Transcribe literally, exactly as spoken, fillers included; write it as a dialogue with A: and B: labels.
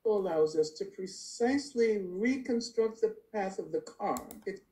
A: also allows us to precisely reconstruct the path of the car. It